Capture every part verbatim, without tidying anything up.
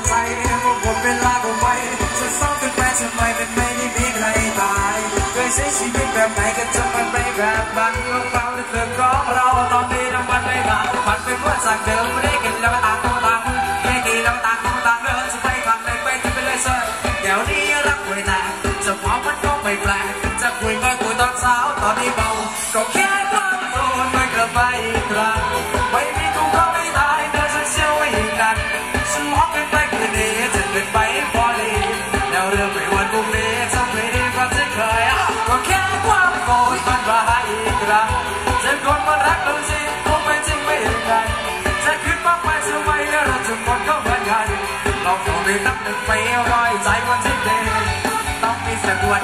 ใจว่าผมเป็นลาก็ไม่จะซ้อมเป็นแฟนทำไมมันไม่ได้มีใครตายเคยใช้ชีวิตแบบไหนก็จะมันไปแบบนั้นลงเป้าที่เธอร้องเราตอนนี้น้ำมันไม่มามันเป็นว่าจากเดิมไม่ได้กันแล้วต่างคนต่างไม่ดีแล้วต่างคนต่างเดินจะไปทำในไปจะไปเลยเซอร์เดี๋ยวนี้รักคุยแต่จะพอมันก็ไม่แปลกจะคุยก็คุยตอนเช้าตอนนี้เบาก็แค่ความโดนมันกลับไปอีกครั้งไม่มีกูก็ไม่ตายเดินฉันเชื่อไว้อย่างนั้นฉันมองกันไปคืนนี้จะเกิดไปพอดีแล้วเรื่องไม่วันพรุ่งนี้จะไม่ดีกว่าที่เคยก็แค่ความโกรธมันมาให้อีกครั้งจะคนมารักเราจริงก็ไม่จริงไม่เหมือนกันจะคิดมากไปทำไมเราจะหมดก็เหมือนกันเราคงได้นับหนึ่งไปรอยใจวันที่เด็กต้องมีสักวัน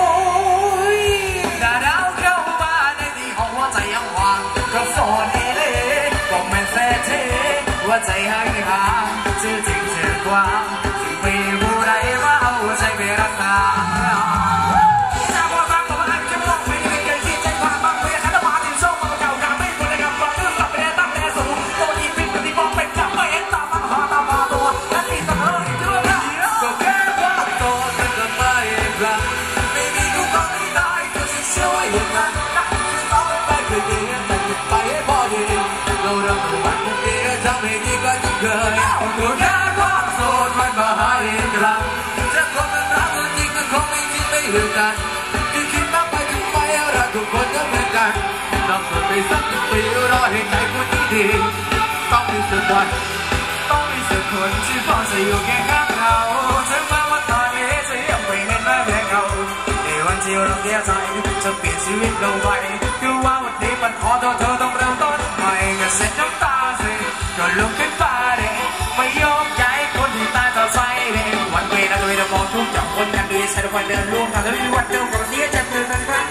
ดาวเข้ามาในที่ของหัวใจยังว่างก็โฟนเอเล่บอกแม่แท้เทหัวใจให้ห่างชื่อจริงชื่อกว้างที่ไม่รู้ใดว่าเอาใจไปรักษาจะบอกรักก็มันแค่มองไม่ได้เกินที่ใจความบางเวลาถ้ามาถึงโซ่มาเก่าการไม่ควรได้กำลังเรื่องกลับไปได้ตั้งแต่สูงตัวอีพิษที่มองเป็นจับไม่เห็นตามาหาตามาตัวและที่ต้องเลิกอีกเรื่องก็แค่ว่าตัวมันจะไม่กลับไม่มีกูก็ไม่ได้ก็จะเชื่ออย่างนั้นต้องไปคืนนี้แต่ไปพอดีเราเริ่มวันพรุ่งนี้จะไม่ดีกว่าที่เคยก็แค่ว่าโสดมันมาหาอีกครั้งจะคนมันรักจริงก็คงไม่จริงไม่เหมือนกันที่คิดมากไปคิดไปรักทุกคนก็เหมือนกันต้องเกิดไปสักปีรอให้ใจคนที่ดีต้องมีสักวันต้องมีสักคนที่พอจะอยู่แค่ข้างเราถึงแม้ว่าตอนนี้จะยังไม่เห็นแม้แค่เขาในวันที่เราเสียใจจะเปลี่ยนชีวิตเราไปคือว่าวันนี้มันขอโทษเธอต้องเริ่มต้นใหม่ก็เสร็จน้ำตาสิก็ลุกขึ้นฟ้าเด็กไม่ยอมย้ายคนที่ตายต่อใจเด็กวันเวลาโดยเรามองทุกอย่างคนกันดีใช้ทุกวันเดินร่วมกันแล้วมีวันเดิมก็เสียใจเพื่อนกันไป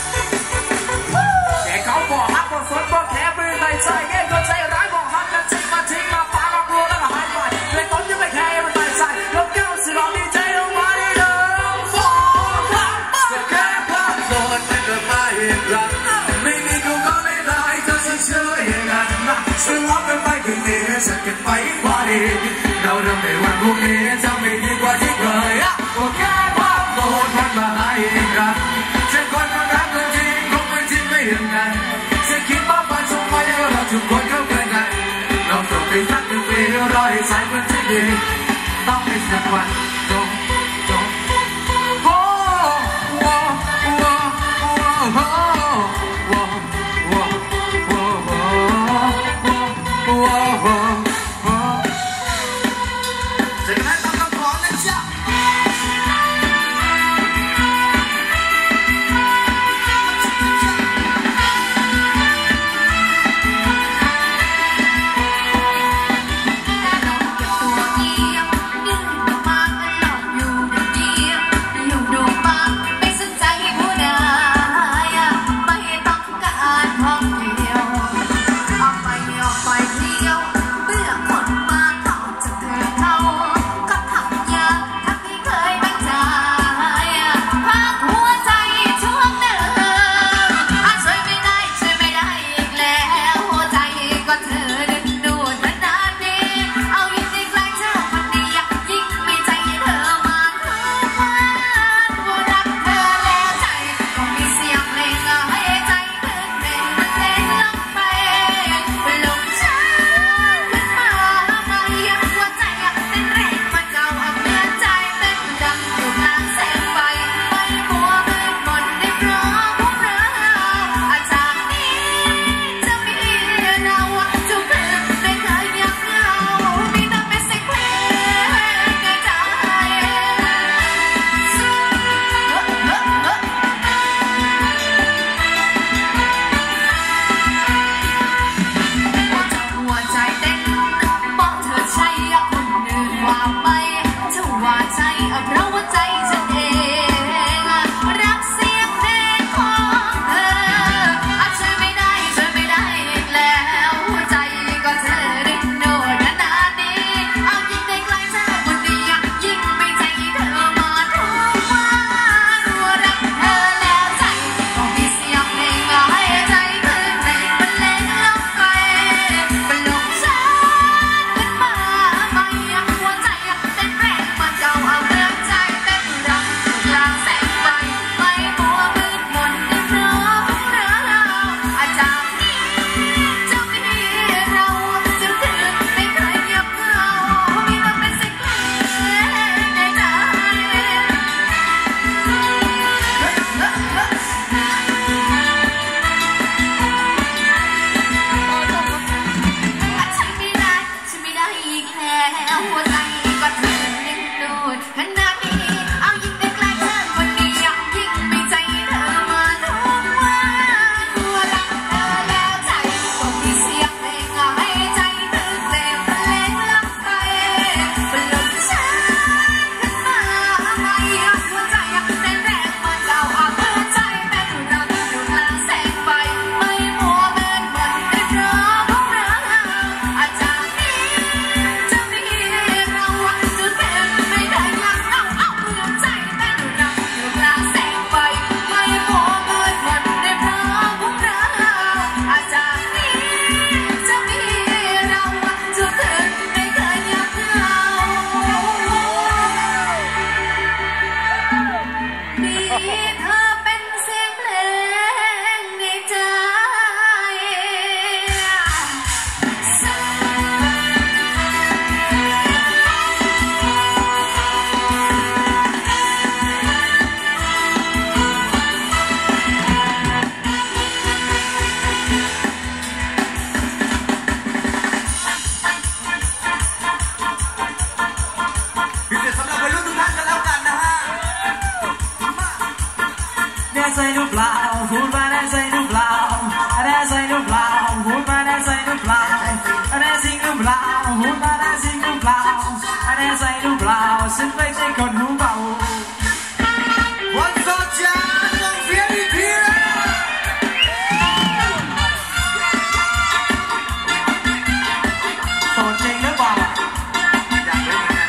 แต่เขาบอกฮักบอกสนบอกแค่เพื่อนในใจแค่ก็ใจร้ายบอกฮักกันจริงมาทิ้งมาฟ้ามากลัวแล้วก็หายไปเลยต้นยังไม่แค่มันตายใจลบเก้าสิลองดีใจลงมาได้เดิมฟองครับก็แค่ความโกรธมันก็มาอีกครั้งไม่มีกูก็ไม่ได้ก็จะเชื่ออย่างนั้นนะฉันรักกันไปคืนนี้ฉันเก็บไปพอดีเราเริ่มในวันพรุ่งนี้จะไม่ดีกว่าที่เคยก็แค่ความโกรธมันมาให้อีกครั้งฉันคนมันรักกันจริงคงไม่จริงไม่เหมือนกันฉันคิดมากไปทำไมเราทุกคนก็เหมือนกันเราต้องไปสักหนึ่งปีรอให้ใจมันที่ดีต้องไปสักวันจงจงโอ้โอ้โอ้โอ้โอ้โอ้โอ้โอ้โอ้โอ้จะให้ต้องคำขอนะจ๊ะใจใจหรือเปล่าพูดมาได้ใจหรือเปล่าได้ใจหรือเปล่าพูดมาได้ใจหรือเปล่าได้จริงหรือเปล่าพูดมาได้จริงหรือเปล่าได้ใจหรือเปล่าฉันไม่ใช่คนหูเบาวันสดจ้าลองเพียรีเพียโสดจริงหรือเปล่าอยากรู้เหมือนกัน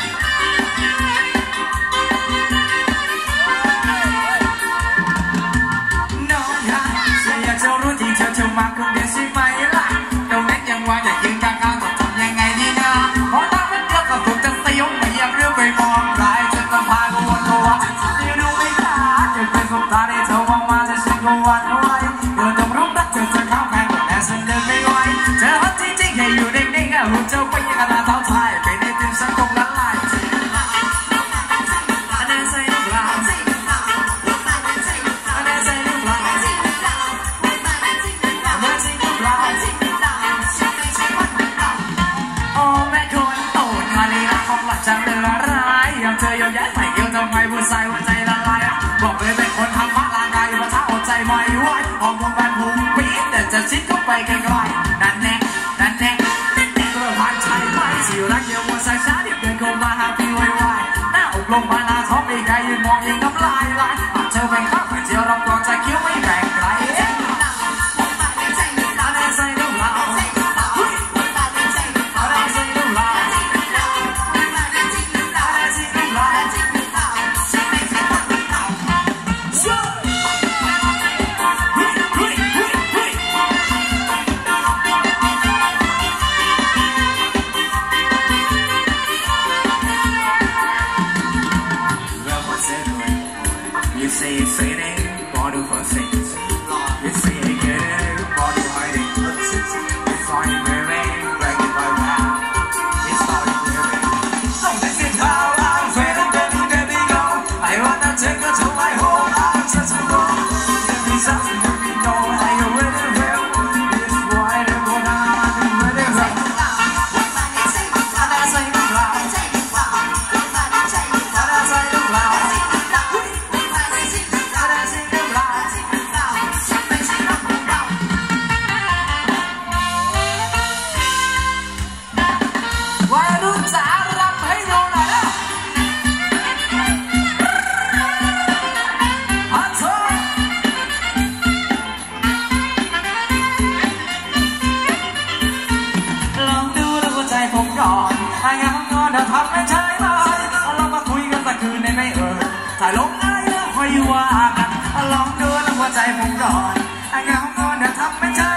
น้องค่ะฉันอยากจะรู้ที่เธอจะมาคนเดียวใช่ไหมล่ะตรงนั้นยังว่าอยากยืนกลางๆต้องทำยังไงดีนะเพราะถ้ามันเยอะก็ถูกจะสยบไม่อยากเรื่องไปมองใครจนต้องพากังวลตัวจะรู้ไหมคะจะเป็นสบตาที่เธอมองมาจะฉันก็หวั่นไหวเธอต้องรู้รักเธอจะเข้าแพงแต่ฉันเดินไม่ไหวเธอฮอตจริงๆแค่อยู่นิ่งๆหุ่นเจ้าไปยังกระดาษเท้าไทยไปในทีมสังคมละลายอันนั้นใส่ลูกหลานอันนั้นใส่ลูกหลานอันนั้นใส่ลูกหลานโอ้แม่คนโตมาลีรักของหลักจังเลยละร้ายยังเธอยังย้ายใส่เกี่ยวทำไมผู้ชายหัวใจละลายบอกเลยเป็นคนทำมะลางกายมาท้าอดใจไม่ไหวออกวงการหุ่นปี๊ดแต่จะชิดเข้าไปไกลๆนั่นแน่นั่นแน่เพื่อผ่านชายไม่สิรักเดียวมัวสายช้าเดี๋ยวเดินเข้ามาหาพี่ไวๆหน้าอกลงมาหน้าท้องไม่ไกลยืนมองยิงน้ำลายไหลเธอเป็นข้าวไข่เจียวรับรองใจเคี้ยวไม่แบ่งใครอันนั้นใส่ลูกหลานอันนั้นใส่ลูกหลานอันนั้นใส่ลูกหลานYou say it's fading, body for things. You say it good, body hiding. It's all you wearing, like it by now. It's all you wearing. So this is how I'm feeling, baby, baby, go. I wanna take you to my home, I'm such a go. Give me something, baby, know that you're really real. This boy, the boy, I'm really real. And I say the cloud. And I say the cloud.วัยรุ่นจ๋ารำให้ดูหน่อยนะฮัลโหลลองดูแล้วหัวใจผมก่อนถ้างั้นก็เดี๋ยวทำไม่ใช่ไหมลองมาคุยกันสักคืนได้ไหมเออถ้าลงได้แล้วค่อยว่ากันลองดูแล้วหัวใจผมก่อนถ้างั้นก็เดี๋ยวทำไม่ใช่